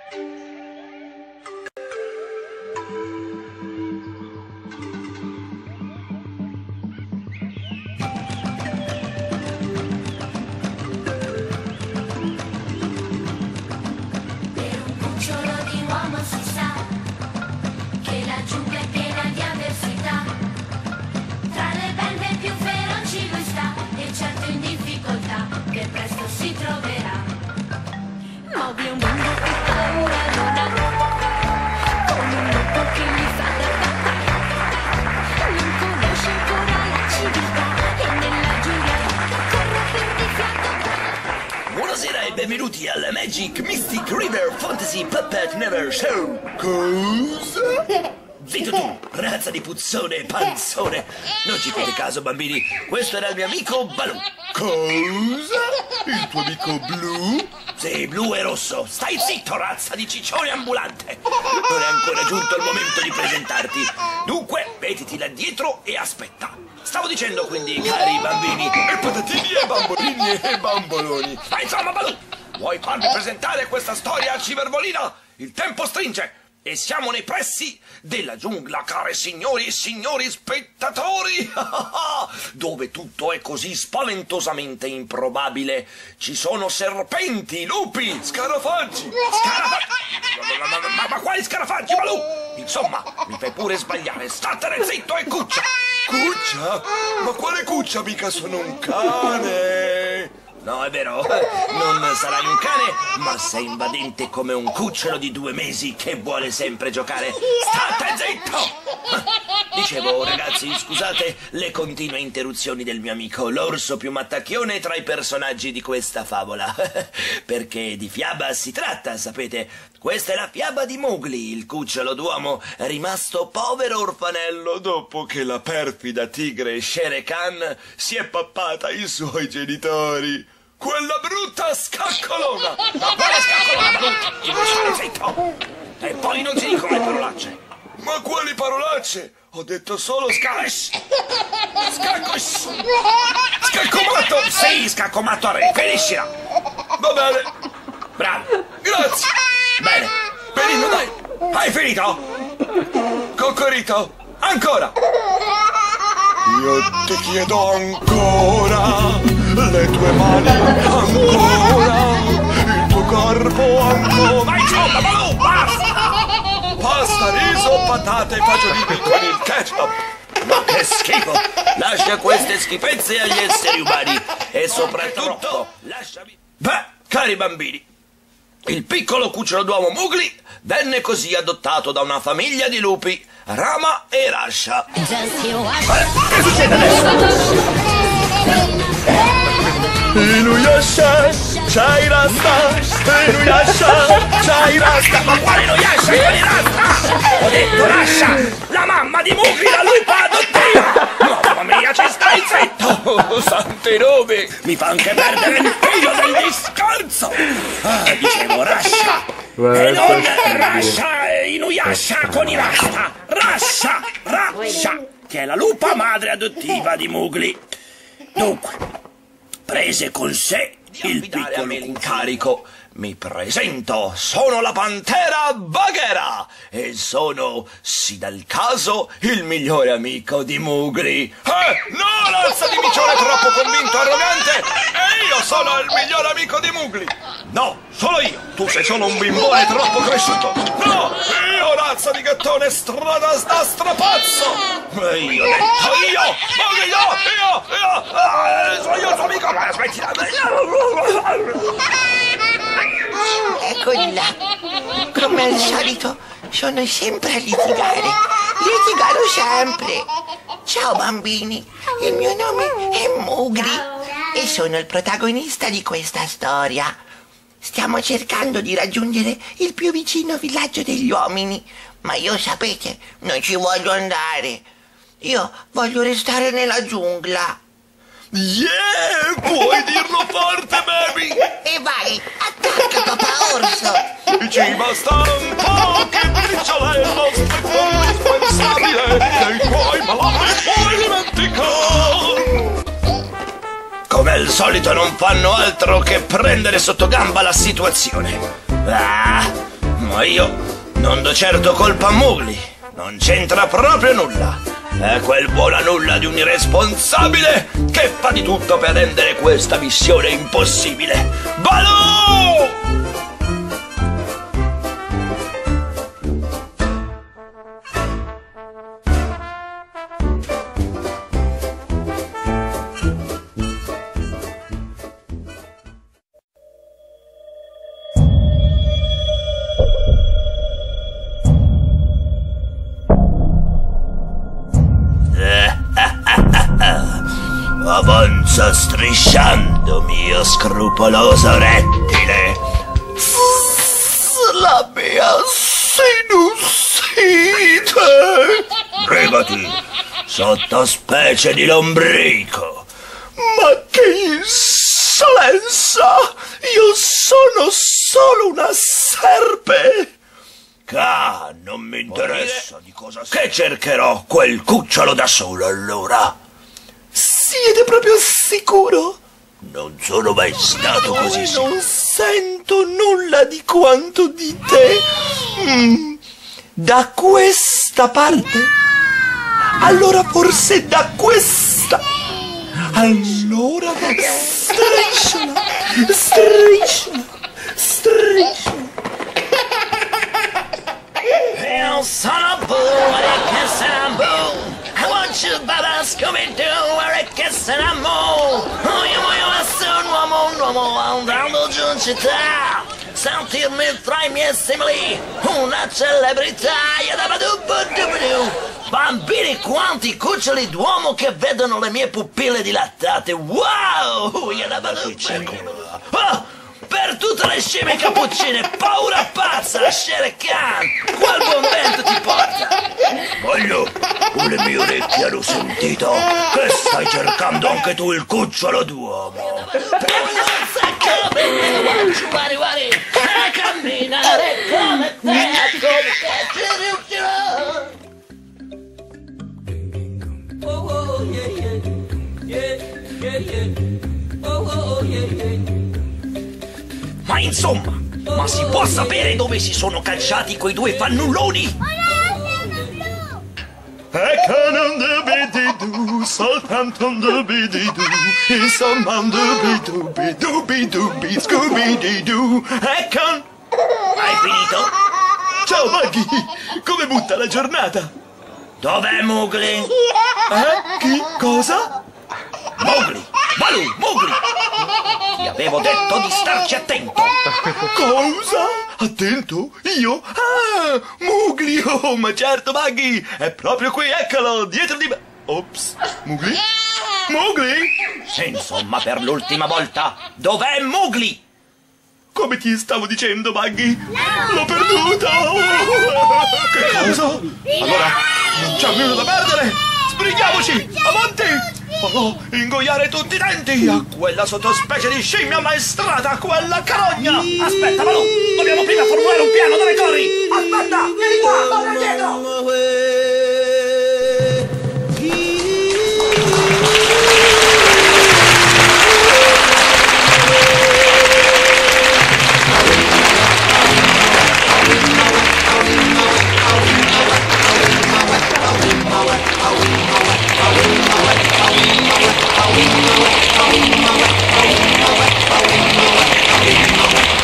Buonasera e benvenuti al Magic Mystic River Fantasy Puppet Never Show. Cosa? Zitto tu, razza di puzzone e panzone. Non ci fate caso, bambini. Questo era il mio amico Baloo. Cosa? Il tuo amico blu? Sì, blu e rosso. Stai zitto, razza di ciccione ambulante. Non è ancora giunto il momento di presentarti. Dunque, mettiti là dietro e aspetta. Stavo dicendo quindi, cari bambini, e patatini e bambolini e bamboloni. Ma insomma, Baloo, vuoi farmi presentare questa storia civervolina? Il tempo stringe e siamo nei pressi della giungla, cari signori e signori spettatori, dove tutto è così spaventosamente improbabile. Ci sono serpenti, lupi, scarafaggi. Ma quali scarafaggi, Baloo? Insomma, mi fai pure sbagliare. Statene zitto e cuccia. Cuccia? Ma quale cuccia? Mica sono un cane. No, è vero, non sarai un cane, ma sei invadente come un cucciolo di 2 mesi che vuole sempre giocare. State zitto! Dicevo, ragazzi, scusate le continue interruzioni del mio amico, l'orso più mattacchione tra i personaggi di questa favola. Perché di fiaba si tratta, sapete. Questa è la fiaba di Mowgli, il cucciolo d'uomo rimasto povero orfanello dopo che la perfida tigre Shere Khan si è pappata i suoi genitori. Quella brutta scaccolona! Ma quale scaccolona, brutta? Ti vuoi stare zitto? E poi non ti dico le parolacce. Ma quali parolacce? Ho detto solo scaccomatto! Sì, scaccomatto a re, finiscila! Va bene! Bravo! Grazie! Bene! Benino, dai! Hai finito? Coccorito! Ancora! Io ti chiedo ancora le tue mani, ancora il tuo corpo, ancora. Ma insomma, Baloo, basta! Pasta, riso, patate e fagiolini con il ketchup. Ma che schifo! Lascia queste schifezze agli esseri umani e soprattutto lasciami. Beh, cari bambini, il piccolo cucciolo d'uomo Mowgli venne così adottato da una famiglia di lupi, Rama e Rasha. Che succede adesso? Inuyasha, c'hai rasta, Inuyasha, c'hai rasta. Ma quale Inuyasha, quale rasta? Ho detto Rasha, la mamma di Mowgli, la lupa adottiva. No, mamma mia, ci stai zitto. Oh, sante robe, mi fa anche perdere il figlio del discorso. Ah, dicevo Rasha, e non Rasha e Inuyasha con i rasta. Rasha, che è la lupa madre adottiva di Mowgli. Dunque, prese con sé il piccolo incarico. Mi presento, sono la pantera Bagheera e sono, sì dal caso, il migliore amico di Mowgli. No, razza di micione troppo convinto e arrogante! E io sono il migliore amico di Mowgli! No, solo io! Tu sei solo un bimbone troppo cresciuto! No, io razza di gattone strada da strapazzo! Io detto io! Mowgli, io! Sono io il tuo amico! Ma smettila! Eccoli là, come al solito sono sempre a litigare, litigano sempre. Ciao bambini, il mio nome è Mowgli e sono il protagonista di questa storia. Stiamo cercando di raggiungere il più vicino villaggio degli uomini, ma io sapete, non ci voglio andare. Io voglio restare nella giungla. Yeah, puoi dirlo forte, baby! E vai, attacca papà orso! Ci basta un po' che briciola il nostro cuore indispensabile che i tuoi malandri puoi dimenticare! Come al solito non fanno altro che prendere sotto gamba la situazione. Ma io non do certo colpa a Mowgli. Non c'entra proprio nulla. È quel buona nulla di un irresponsabile che fa di tutto per rendere questa missione impossibile. Baloo! Avanza strisciando, mio scrupoloso rettile. La mia sinusite. Brigati, sottospecie di lombrico. Ma che insolenza! Io sono solo una serpe. Non mi interessa di cosa sei. Che cercherò quel cucciolo da solo allora. Siete proprio sicuro? Non sono mai stato così sicuro. Non sento nulla di quanto dite. Da questa parte? Allora forse da questa. Allora strisciola, strisciola, strisciola. Well, son of boo, what a kiss and a boo. I want you, Baba, Scooby-Doo, where a kiss and a moo. Oh, io sono un uomo, andando giù in città. Sentirmi tra i miei simili, una celebrità. Bambini, quanti cuccioli d'uomo che vedono le mie pupille dilattate. Wow! Oh! Per tutte le scimmie cappuccine, paura pazza, Shere Khan, qual buon vento ti porta? Voglio, con le mie orecchie hanno sentito che stai cercando anche tu il cucciolo d'uomo. A camminare come te, come ci riuscirò. Oh, yeah, yeah, yeah, yeah, yeah, oh, yeah, yeah. Ma insomma, ma si può sapere dove si sono cacciati quei due fannulloni? Ecco non doobie-doo, soltanto un doobie-doo, insomma un doobie-doobie, doobie-doobie, scooby-doo. Ecco! Hai finito? Ciao Maggie, come butta la giornata? Dov'è Mowgli? Chi? Cosa? Mowgli! Baloo! Mowgli! Ti avevo detto di starci attento! Cosa? Attento? Io? Ah, Mowgli! Oh, ma certo, Maggie! È proprio qui, eccolo, dietro di me! Ops, Mowgli? Mowgli? Insomma, per l'ultima volta, dov'è Mowgli? Come ti stavo dicendo, Maggie? L'ho perduto! Che cosa? Allora, non c'è nulla da perdere! Sbrighiamoci! Avanti! Ingoiare tutti i denti a quella sottospecie di scimmia ammaestrata, a quella carogna! Aspetta, Baloo! Dobbiamo prima formulare un piano, dove corri? Aspetta! Vieni qua, torna dietro!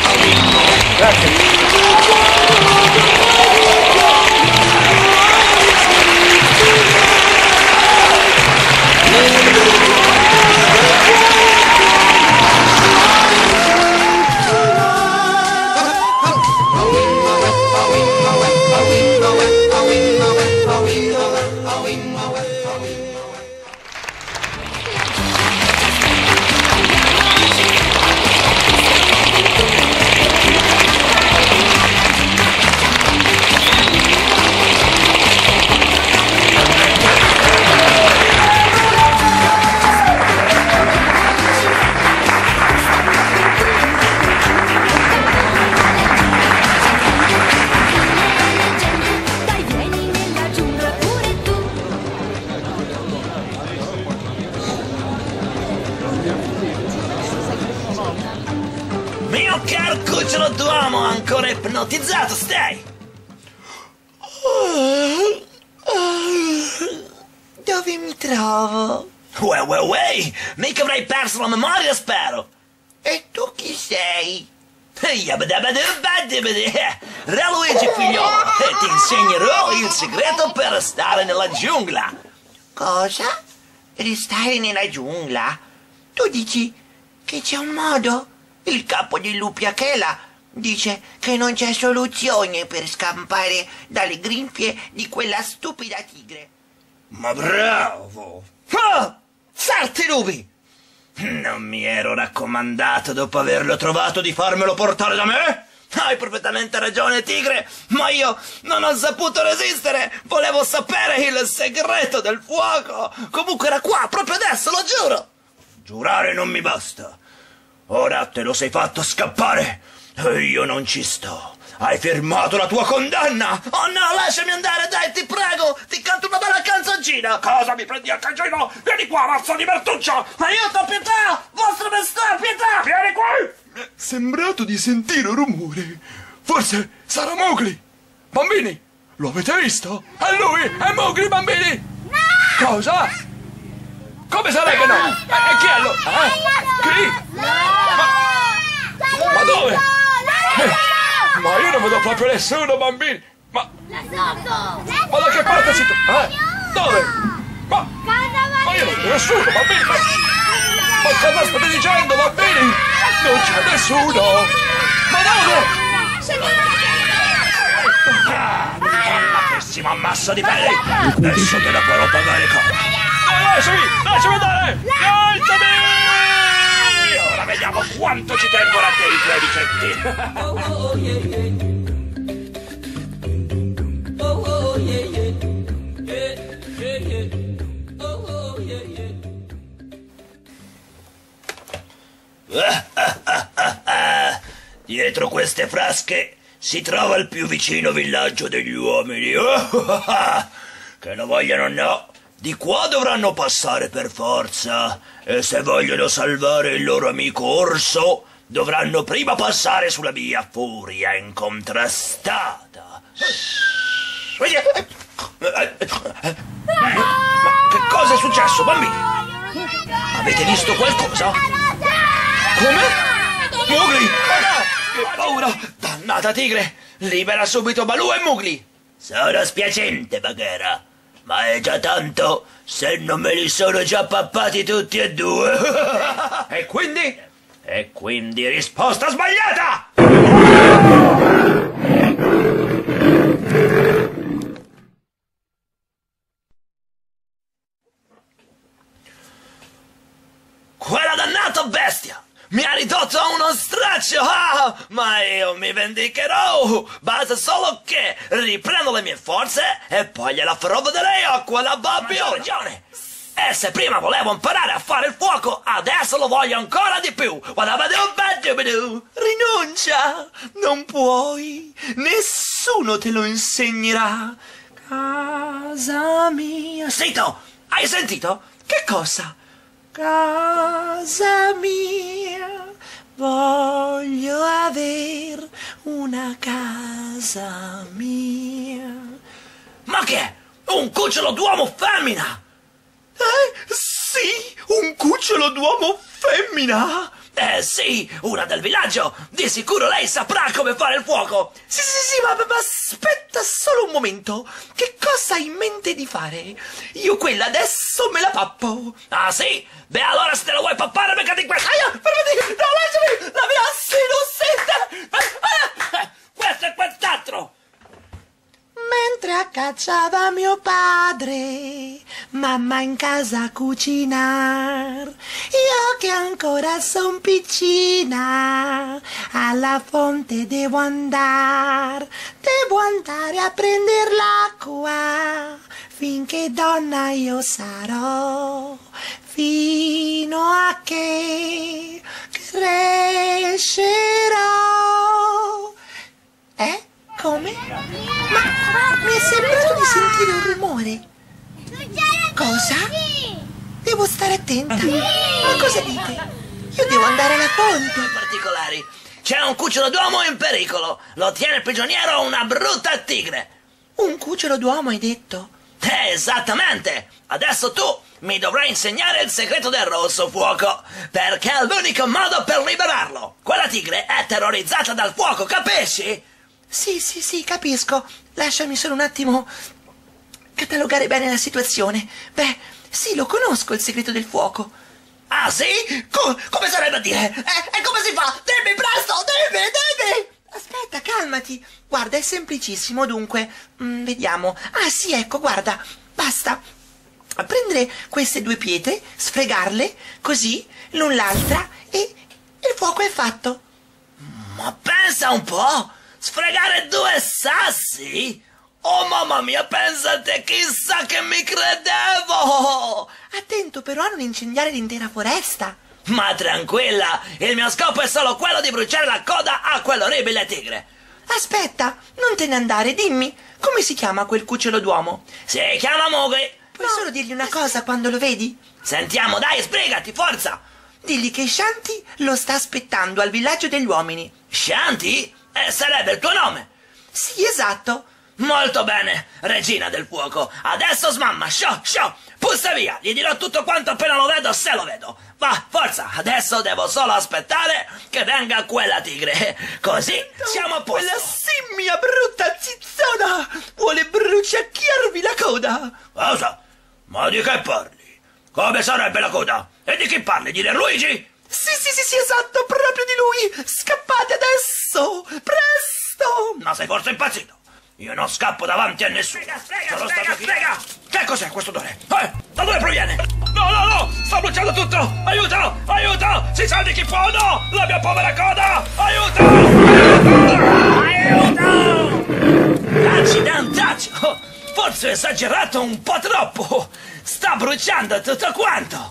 Grazie. Mio caro cucciolo d'uomo, ancora ipnotizzato stai? Dove mi trovo? Uè, mica avrai perso la memoria, spero. E tu chi sei? Re Luigi figliolo, e ti insegnerò il segreto per restare nella giungla. Cosa? Restare nella giungla? Tu dici che c'è un modo? Il capo dei lupi Achela dice che non c'è soluzione per scampare dalle grinfie di quella stupida tigre. Ma bravo! Ah! Sarti lupi! Non mi ero raccomandato dopo averlo trovato di farmelo portare da me? Hai perfettamente ragione, tigre, ma io non ho saputo resistere. Volevo sapere il segreto del fuoco. Comunque era qua, proprio adesso, lo giuro. Giurare non mi basta. Ora te lo sei fatto scappare e io non ci sto. Hai firmato la tua condanna! Oh no, lasciami andare, dai, ti prego! Ti canto una bella canzoncina! Cosa mi prendi a canzino? Vieni qua, mazzo di Bertuccio! Aiuto, pietà! Vostra maestà, pietà! Vieni qui! È sembrato di sentire un rumore. Forse sarà Mowgli. Bambini, lo avete visto? È lui! È Mowgli, bambini! No! Cosa? Come sarebbe no? E chi è lo? Chi? Ma dove? Ma io non vedo proprio nessuno, bambini! Ma da che parte si trova? Dove? Ma io non vedo nessuno, bambini! Ma cosa state dicendo, bambini? Non c'è nessuno! Ma dove? Una pessima massa di peli! Adesso te la farò pagare cara! Lasciami andare! Lasciami! Ora vediamo quanto ci tengono a te i tuoi vicetti! Dietro queste frasche si trova il più vicino villaggio degli uomini. Che lo vogliano o no, di qua dovranno passare per forza. E se vogliono salvare il loro amico orso, dovranno prima passare sulla mia furia incontrastata. Ma che cosa è successo, bambini? Avete visto qualcosa? Come? Mowgli! Oh no! Che paura! Dannata tigre! Libera subito Baloo e Mowgli! Sono spiacente, Bagheera, ma è già tanto se non me li sono già pappati tutti e due! E quindi? E quindi risposta sbagliata! Quella dannata bestia mi ha ridotto a uno straccio, ma io mi vendicherò. Basta solo che riprendo le mie forze e poi gliela farò vedere io a quella babbiona. Ragione. E se prima volevo imparare a fare il fuoco, adesso lo voglio ancora di più. Rinuncia, non puoi, nessuno te lo insegnerà. Casa mia. Zitto, hai sentito? Che cosa? Casa mia, voglio aver una casa mia. Ma che è? Un cucciolo d'uomo femmina? Sì, un cucciolo d'uomo femmina? Sì, una del villaggio. Di sicuro lei saprà come fare il fuoco. Sì, ma aspetta solo un momento. Che cosa hai in mente di fare? Io quella adesso me la pappo. Ah, sì? Beh, allora se te la vuoi pappare, beccati questa. Fermati! No, lasciami! La mia sinusite! Questo e quest'altro! Mentre a caccia va mio padre, mamma in casa a cucinar, io che ancora son piccina, alla fonte devo andare a prender l'acqua, finché donna io sarò, fino a che crescerò. Come? Ma mi è sembrato di sentire un rumore. Cosa? Devo stare attenta. Ma cosa dite? Io devo andare alla fonte. Particolari. c'è un cucciolo d'uomo in pericolo. Lo tiene prigioniero una brutta tigre. Un cucciolo d'uomo, hai detto? Esattamente! Adesso tu mi dovrai insegnare il segreto del rosso fuoco, perché è l'unico modo per liberarlo. Quella tigre è terrorizzata dal fuoco, capisci? Sì, capisco. Lasciami solo un attimo catalogare bene la situazione. Beh, sì, lo conosco il segreto del fuoco. Ah, sì? Come sarebbe a dire? E come si fa? Dimmi presto, dimmi! Aspetta, calmati. Guarda, è semplicissimo, dunque. Vediamo. Ah, sì, ecco, guarda. Basta prendere queste due pietre, sfregarle, così, l'un l'altra, e il fuoco è fatto. Ma pensa un po'! Sfregare due sassi? Oh mamma mia, pensate, chissà che mi credevo! Attento però a non incendiare l'intera foresta. Ma tranquilla, il mio scopo è solo quello di bruciare la coda a quell'orribile tigre. Aspetta, non te ne andare, dimmi, come si chiama quel cucciolo d'uomo? Si chiama Mowgli. Puoi solo dirgli una cosa quando lo vedi? Sentiamo, dai, sbrigati, forza! Digli che Shanti lo sta aspettando al villaggio degli uomini. Shanti? Sarebbe il tuo nome? Sì, esatto. Molto bene, regina del fuoco. Adesso smamma, sciò, puzza via. Gli dirò tutto quanto appena lo vedo, se lo vedo. Va, forza, adesso devo solo aspettare che venga quella tigre. Così siamo a posto. Quella scimmia brutta zizzona vuole bruciacchiarvi la coda. Cosa? Ma di che parli? Come sarebbe la coda? E di chi parli? Di Re Luigi? Sì, esatto, proprio di lui. Scappate adesso, presto. Ma sei forse impazzito? Io non scappo davanti a nessuno. Frega! Che cos'è questo odore? Da dove proviene? No! Sta bruciando tutto! Aiuto! Si salvi chi può! No! La mia povera coda! Aiuto! Accidentaccio! Forse ho esagerato un po' troppo! Sta bruciando tutto quanto!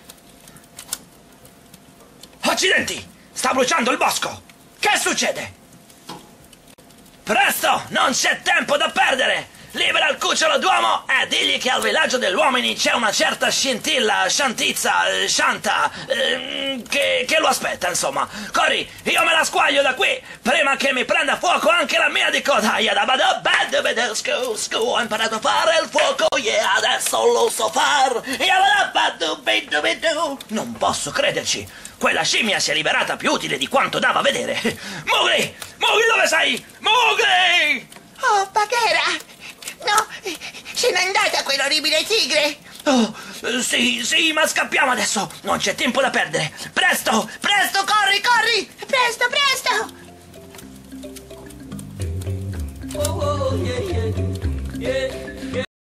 Accidenti! Sta bruciando il bosco! Che succede? Presto! Non c'è tempo da perdere! Libera il cucciolo d'uomo e digli che al villaggio degli uomini c'è una certa scintilla, Shantizza, Shanta, che lo aspetta, insomma. Corri, io me la squaglio da qui, prima che mi prenda fuoco anche la mia di coda. Ho imparato a fare il fuoco, adesso lo so far. Non posso crederci. Quella scimmia si è liberata più utile di quanto dava a vedere. Mowgli, dove sei? Mowgli! Oh, Bagheera! No, se n'è andata quell'orribile tigre! Oh, sì, ma scappiamo adesso! Non c'è tempo da perdere! Presto, corri! Presto! Oh, yeah.